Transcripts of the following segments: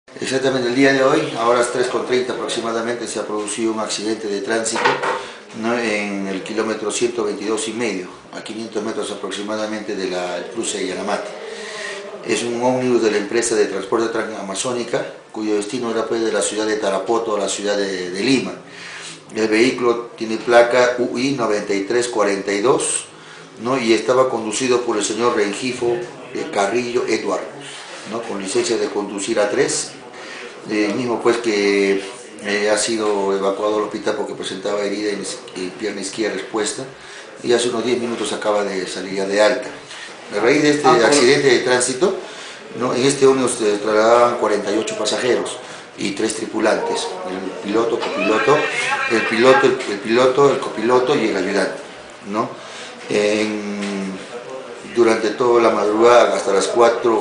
Exactamente el día de hoy, a horas 3:30 aproximadamente, se ha producido un accidente de tránsito, ¿no?, en el kilómetro 122,5, a 500 metros aproximadamente del cruce de Yanamate. Es un ómnibus de la empresa de transporte transamazónica, cuyo destino era pues de la ciudad de Tarapoto a la ciudad de Lima. El vehículo tiene placa UI 9342, ¿no?, y estaba conducido por el señor Rengifo Carrillo Edward, ¿no?, con licencia de conducir A3, mismo pues que ha sido evacuado al hospital porque presentaba herida en pierna izquierda expuesta y hace unos 10 minutos acaba de salir ya de alta. A raíz de este accidente de tránsito, ¿no?, en este ómnibus se trasladaban 48 pasajeros y 3 tripulantes, el piloto, el copiloto y el ayudante, ¿no? Durante toda la madrugada hasta las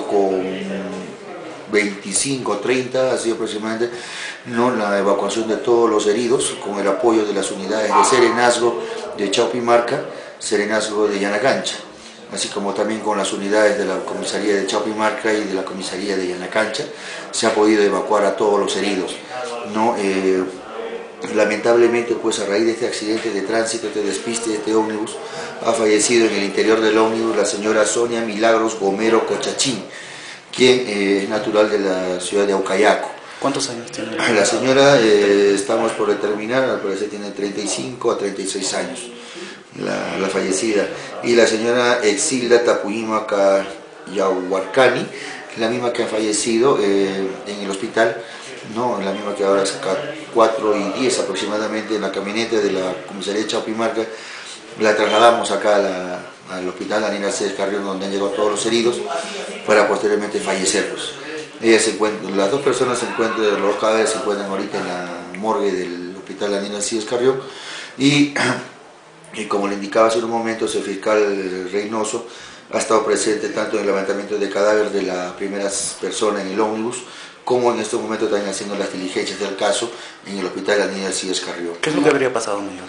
4:25, 30 ha sido aproximadamente, ¿no?, la evacuación de todos los heridos con el apoyo de las unidades de Serenazgo de Chaupimarca, Serenazgo de Yanacancha, así como también con las unidades de la comisaría de Chaupimarca y de la comisaría de Yanacancha. Se ha podido evacuar a todos los heridos, ¿no? Lamentablemente, pues a raíz de este accidente de tránsito, este despiste de este ómnibus, ha fallecido en el interior del ómnibus la señora Sonia Milagros Gomero Cochachín, quien es natural de la ciudad de Aucayaco. ¿Cuántos años tiene? La señora, estamos por determinar, al parecer tiene 35 a 36 años, la fallecida. Y la señora Exilda Tapuyima Yahuarcani, la misma que ha fallecido en el hospital, no, la misma que ahora es 4:10 aproximadamente, en la camioneta de la comisaría de Chaupimarca. La trasladamos acá al hospital Daniel Aceves Carrión, donde han llegado todos los heridos, para posteriormente fallecerlos. Las dos personas los cadáveres se encuentran ahorita en la morgue del hospital Daniel Aceves Carrión, y como le indicaba hace un momento, el fiscal Reynoso ha estado presente tanto en el levantamiento de cadáveres de las primeras personas en el ómnibus, como en estos momentos también haciendo las diligencias del caso en el hospital Daniel Aceves Carrión. ¿Qué es lo que habría pasado, Miguel?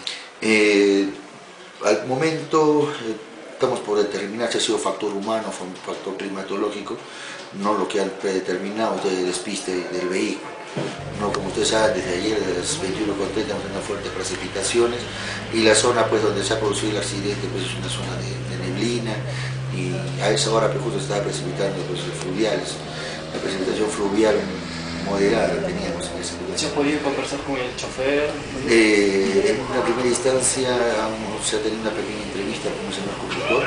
Al momento estamos por determinar si ha sido factor humano o factor climatológico, no lo que han predeterminado de despiste del vehículo. No, como ustedes saben, desde ayer, desde las 21:30, hemos tenido fuertes precipitaciones, y la zona pues donde se ha producido el accidente pues es una zona de neblina, y a esa hora pues justo se estaba precipitando pues fluviales, la precipitación fluvial moderada teníamos en ese lugar. ¿Se ha podido conversar con el chofer? En una primera instancia se ha tenido una pequeña entrevista con el señor conductor,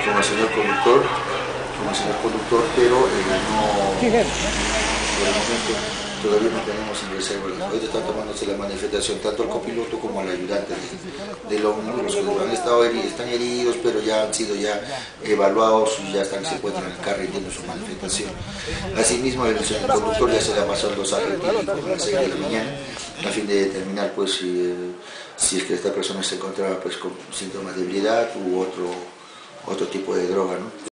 pero no, por el momento todavía no tenemos en reserva. Ahorita están tomándose la manifestación tanto al copiloto como al ayudante del ómnibus. Están heridos, pero ya han sido evaluados y ya se encuentran acá rindiendo su manifestación. Asimismo, el conductor ya se le ha pasado el dosaje etílico a las 6 de la mañana, a fin de determinar pues si es que esta persona se encontraba pues con síntomas de ebriedad u otro tipo de droga, ¿no?